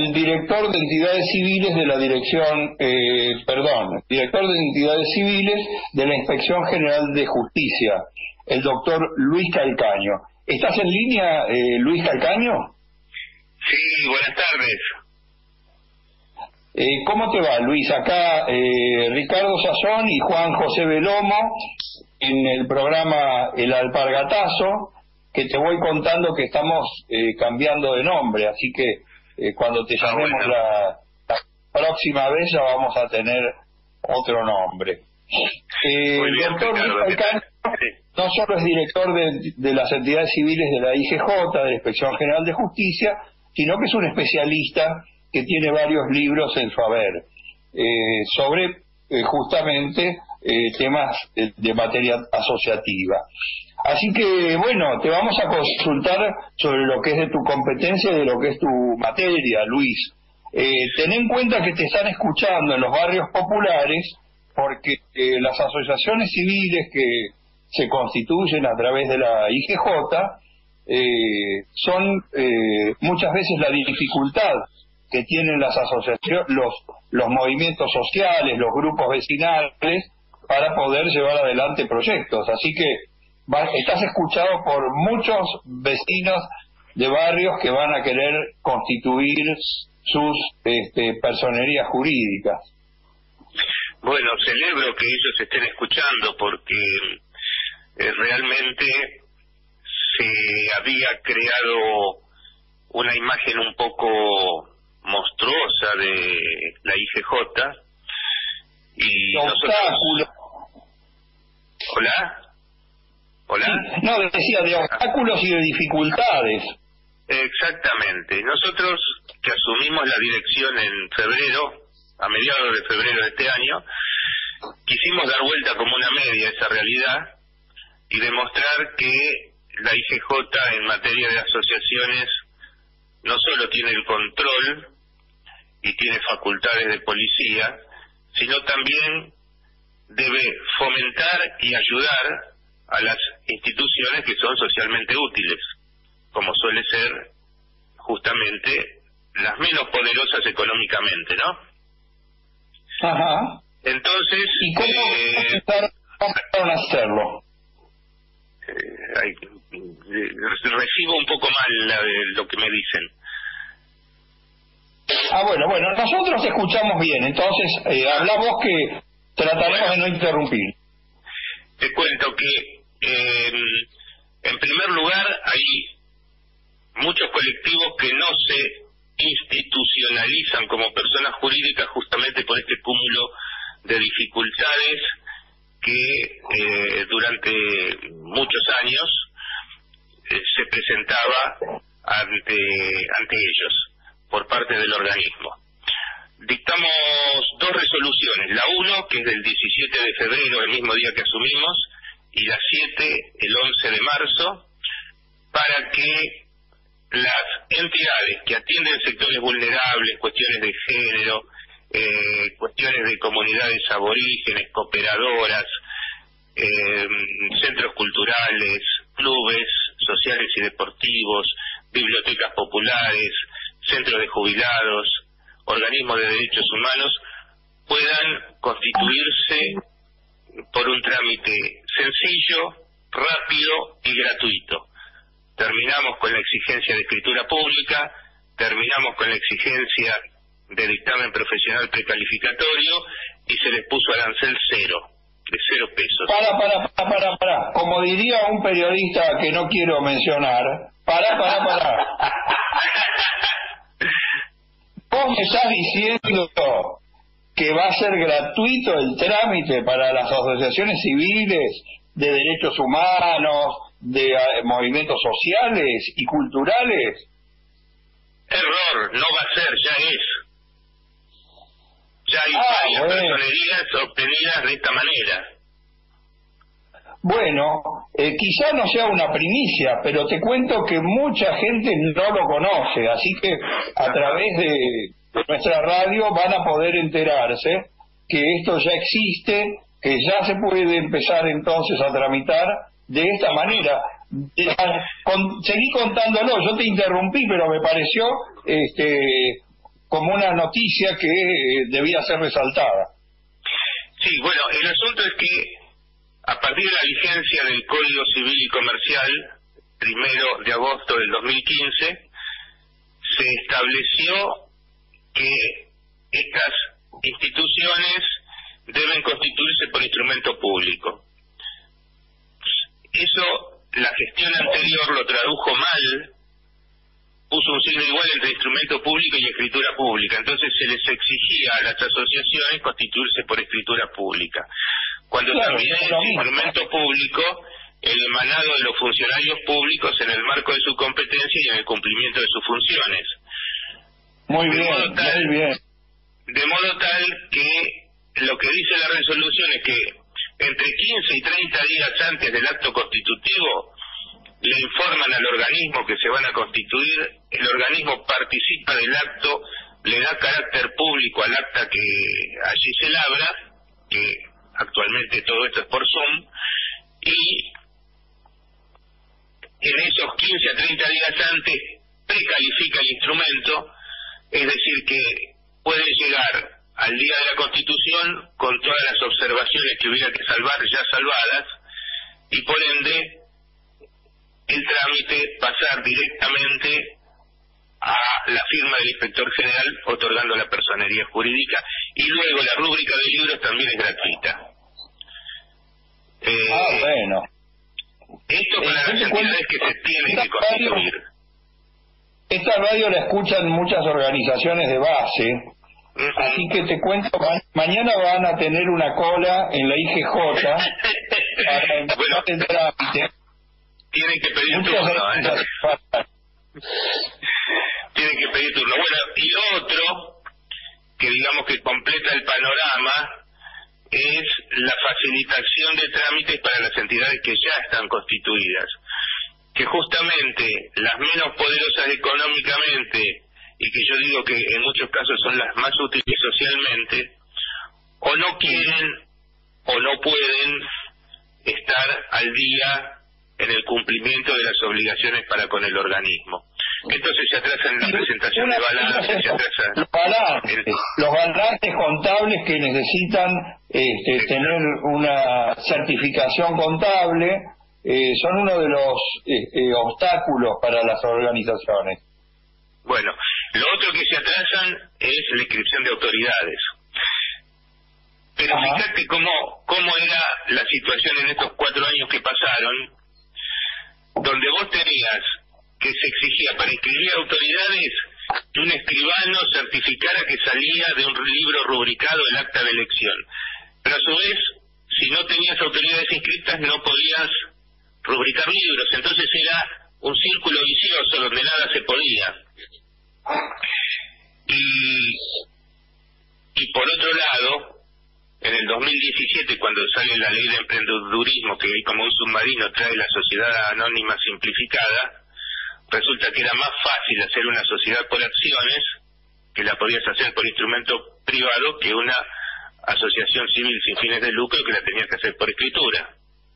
el director de entidades civiles de la dirección, director de entidades civiles de la Inspección General de Justicia, el doctor Luis Calcaño. ¿Estás en línea, Luis Calcaño? Sí, buenas tardes. ¿Cómo te va, Luis? Acá Ricardo Sazón y Juan José Belomo en el programa El Alpargatazo, que te voy contando que estamos cambiando de nombre, así que cuando te llamemos la próxima vez ya vamos a tener otro nombre. El doctor Luis Calcaño no solo es director de las entidades civiles de la IGJ, de la Inspección General de Justicia, sino que es un especialista que tiene varios libros en su haber sobre justamente temas de materia asociativa. Así que, bueno, te vamos a consultar sobre lo que es de tu competencia y de lo que es tu materia, Luis. Ten en cuenta que te están escuchando en los barrios populares porque las asociaciones civiles que se constituyen a través de la IGJ son muchas veces la dificultad que tienen las asociaciones, los movimientos sociales, los grupos vecinales, para poder llevar adelante proyectos. Así que estás escuchado por muchos vecinos de barrios que van a querer constituir sus personerías jurídicas. Bueno, celebro que ellos estén escuchando porque realmente se había creado una imagen un poco monstruosa de la IGJ y nosotros... ¿Hola? ¿Hola? Sí, no, decía de obstáculos y de dificultades. Exactamente. Nosotros que asumimos la dirección en febrero, a mediados de febrero de este año, quisimos dar vuelta como una media a esa realidad y demostrar que la IGJ en materia de asociaciones no solo tiene el control y tiene facultades de policía, sino también debe fomentar y ayudar a las instituciones que son socialmente útiles, como suele ser justamente las menos poderosas económicamente, ¿no? Ajá. Entonces, ¿y cómo empezaron a hacerlo? Recibo un poco mal lo que me dicen. Bueno, nosotros te escuchamos bien, entonces habla vos que trataremos de no interrumpir. Te cuento que en primer lugar hay muchos colectivos que no se institucionalizan como personas jurídicas justamente por este cúmulo de dificultades que durante muchos años se presentaba ante ellos por parte del organismo. Dictamos 2 resoluciones, la 1 que es del 17 de febrero, el mismo día que asumimos, y la 7 el 11 de marzo, para que las entidades que atienden sectores vulnerables, cuestiones de género, cuestiones de comunidades aborígenes, cooperadoras, centros culturales, clubes sociales y deportivos, bibliotecas populares, centros de jubilados, organismos de derechos humanos, puedan constituirse por un trámite sencillo, rápido y gratuito. Terminamos con la exigencia de escritura pública, terminamos con la exigencia de dictamen profesional precalificatorio y se les puso arancel de 0 pesos. Para. Como diría un periodista que no quiero mencionar, para. ¿Vos me estás diciendo que va a ser gratuito el trámite para las asociaciones civiles de derechos humanos, de movimientos sociales y culturales? Error, no va a ser, ya es. Ya hay varias personerías obtenidas de esta manera. Bueno, quizá no sea una primicia, pero te cuento que mucha gente no lo conoce, así que a través de nuestra radio van a poder enterarse que esto ya existe, que ya se puede empezar entonces a tramitar de esta manera. Seguí contándolo, yo te interrumpí, pero me pareció como una noticia que debía ser resaltada. Sí, bueno, el asunto es que a partir de la vigencia del Código Civil y Comercial, 1 de agosto del 2015, se estableció que estas instituciones deben constituirse por instrumento público. Eso, la gestión anterior lo tradujo mal, puso un signo igual entre instrumento público y escritura pública. Entonces se les exigía a las asociaciones constituirse por escritura pública, cuando también es instrumento público el emanado de los funcionarios públicos en el marco de su competencia y en el cumplimiento de sus funciones. Muy bien. De modo tal que lo que dice la resolución es que entre 15 y 30 días antes del acto constitutivo le informan al organismo que se van a constituir, el organismo participa del acto, le da carácter público al acta que allí se labra, que actualmente todo esto es por Zoom, y en esos 15 a 30 días antes precalifica el instrumento, es decir que puede llegar al día de la Constitución con todas las observaciones que hubiera que salvar ya salvadas, y por ende el trámite pasar directamente a la firma del inspector general otorgando la personería jurídica, y luego la rúbrica de libros también es gratuita. Bueno. Esto para las entidades que se tienen que constituir. Esta radio la escuchan muchas organizaciones de base, así que te cuento, mañana van a tener una cola en la IGJ para empezar el trámite. Tienen que pedir turno, Tienen que pedir turno. Bueno, y lo otro, que digamos que completa el panorama, es la facilitación de trámites para las entidades que ya están constituidas. Que justamente las menos poderosas económicamente, y que yo digo que en muchos casos son las más útiles socialmente, o no quieren o no pueden estar al día en el cumplimiento de las obligaciones para con el organismo. Entonces se atrasan la presentación de balances, se atrasan los balances contables que necesitan tener una certificación contable, son uno de los obstáculos para las organizaciones. Bueno, lo otro que se atrasan es la inscripción de autoridades. Pero fíjate cómo era la situación en estos 4 años que pasaron, donde vos tenías que se exigía para inscribir autoridades que un escribano certificara que salía de un libro rubricado el acta de elección. Pero a su vez, si no tenías autoridades inscritas, no podías rubricar libros. Entonces era un círculo vicioso donde nada se podía. Y por otro lado, en el 2017, cuando sale la ley de emprendedurismo, que ahí como un submarino trae la sociedad anónima simplificada, resulta que era más fácil hacer una sociedad por acciones, que la podías hacer por instrumento privado, que una asociación civil sin fines de lucro, que la tenías que hacer por escritura.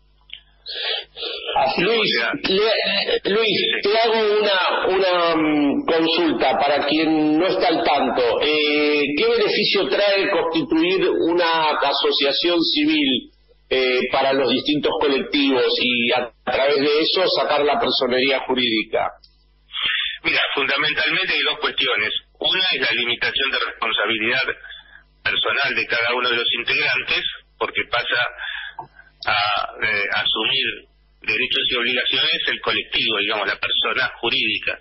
Luis, te hago una consulta para quien no está al tanto. ¿Qué beneficio trae constituir una asociación civil para los distintos colectivos y a través de eso sacar la personería jurídica? Mira, fundamentalmente hay 2 cuestiones. Una es la limitación de responsabilidad personal de cada uno de los integrantes, porque pasa a asumir derechos y obligaciones el colectivo, digamos, la persona jurídica.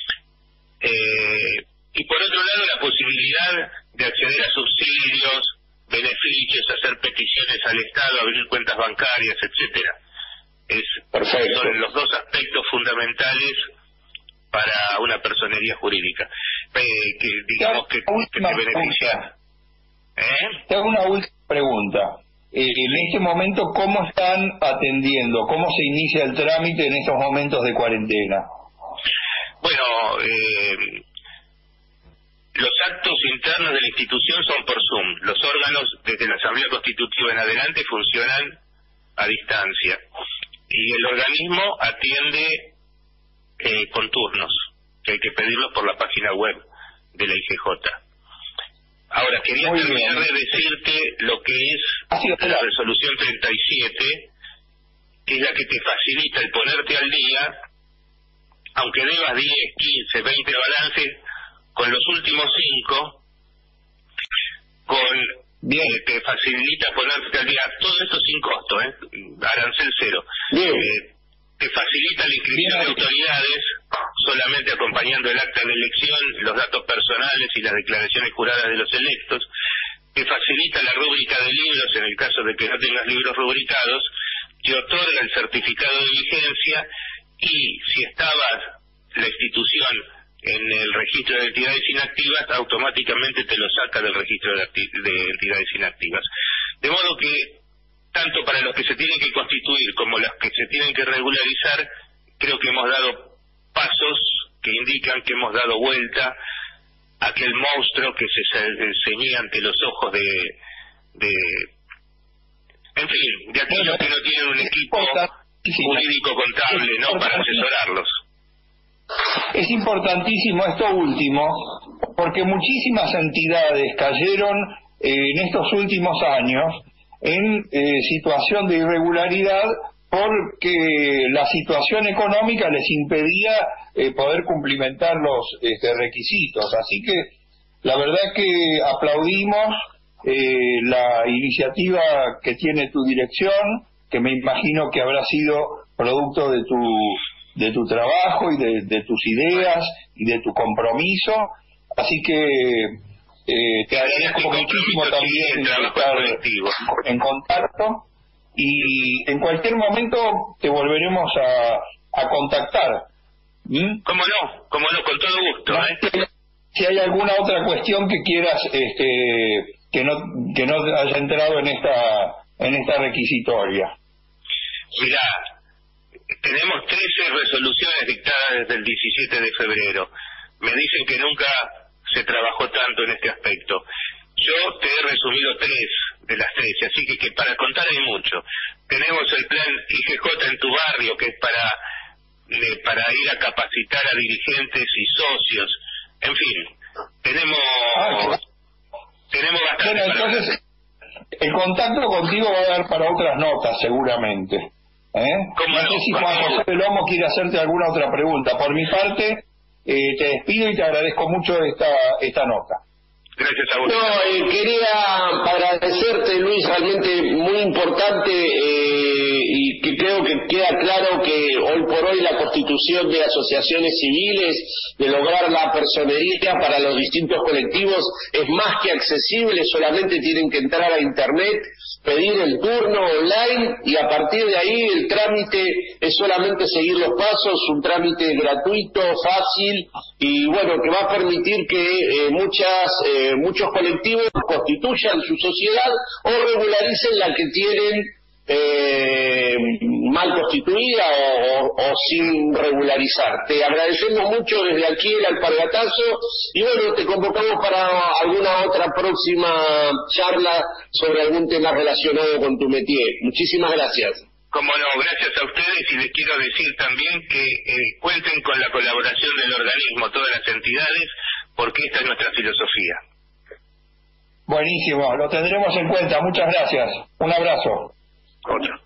Y por otro lado, la posibilidad de acceder a subsidios, beneficios, hacer peticiones al Estado, abrir cuentas bancarias, etcétera. Son los 2 aspectos fundamentales para una personería jurídica, que digamos que te beneficia. Te hago una última pregunta. En este momento, ¿cómo están atendiendo? ¿Cómo se inicia el trámite en estos momentos de cuarentena? Bueno, los actos internos de la institución son por Zoom. Los órganos, desde la Asamblea Constitutiva en adelante, funcionan a distancia. Y el organismo atiende con turnos, que hay que pedirlos por la página web de la IGJ. Ahora, quería terminar de decirte lo que es la resolución 37, que es la que te facilita el ponerte al día, aunque debas 10, 15, 20 balances, con los últimos 5, te facilita ponerte al día, todo esto sin costo, arancel cero. Te facilita la inscripción de autoridades, solamente acompañando el acta de elección, los datos personales y las declaraciones juradas de los electos. Te facilita la rúbrica de libros en el caso de que no tengas libros rubricados, te otorga el certificado de vigencia, y si estabas la institución en el registro de entidades inactivas, automáticamente te lo saca del registro de entidades inactivas. De modo que tanto para los que se tienen que constituir como los que se tienen que regularizar, creo que hemos dado pasos que indican que hemos dado vuelta a aquel monstruo que se ceñía ante los ojos de aquellos que no tienen un equipo jurídico contable, ¿no?, para asesorarlos. Es importantísimo esto último, porque muchísimas entidades cayeron en estos últimos años en situación de irregularidad porque la situación económica les impedía poder cumplimentar los requisitos. Así que la verdad que aplaudimos la iniciativa que tiene tu dirección, que me imagino que habrá sido producto de tu trabajo y de tus ideas y de tu compromiso. Así que te agradezco muchísimo también estar en contacto, y en cualquier momento te volveremos a contactar. ¿Cómo no, con todo gusto. Si hay alguna otra cuestión que quieras que no haya entrado en esta requisitoria. Mirá, tenemos 13 resoluciones dictadas desde el 17 de febrero. Me dicen que nunca se trabajó tanto en este aspecto. Yo te he resumido 3 de las 13, así que para contar hay mucho. Tenemos el plan IGJ en tu barrio, que es para ir a capacitar a dirigentes y socios. En fin, tenemos bastante. Bueno, entonces, el contacto contigo va a dar para otras notas, seguramente. No sé si Juan José Lomo quiere hacerte alguna otra pregunta. Por mi parte, te despido y te agradezco mucho esta nota. Gracias a vos. No, quería agradecerte, Luis, realmente muy importante, y que creo que queda claro que hoy por hoy la constitución de asociaciones civiles, de lograr la personería para los distintos colectivos, es más que accesible. Solamente tienen que entrar a internet, pedir el turno online, y a partir de ahí el trámite es solamente seguir los pasos, un trámite gratuito, fácil, y bueno, que va a permitir que muchos colectivos constituyan su sociedad o regularicen la que tienen mal constituida o sin regularizar. Te agradecemos mucho desde aquí el Alpargatazo, y bueno, te convocamos para alguna otra próxima charla sobre algún tema relacionado con tu métier. Muchísimas gracias. Como no, gracias a ustedes, y les quiero decir también que cuenten con la colaboración del organismo, todas las entidades, porque esta es nuestra filosofía. Buenísimo, lo tendremos en cuenta. Muchas gracias. Un abrazo. Otro.